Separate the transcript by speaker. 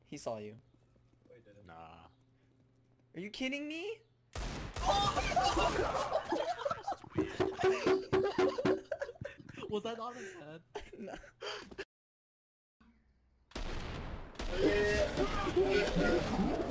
Speaker 1: He saw you.
Speaker 2: Wait, did it?
Speaker 3: Nah.
Speaker 1: Are you kidding me?
Speaker 2: Was that on his head?
Speaker 1: No.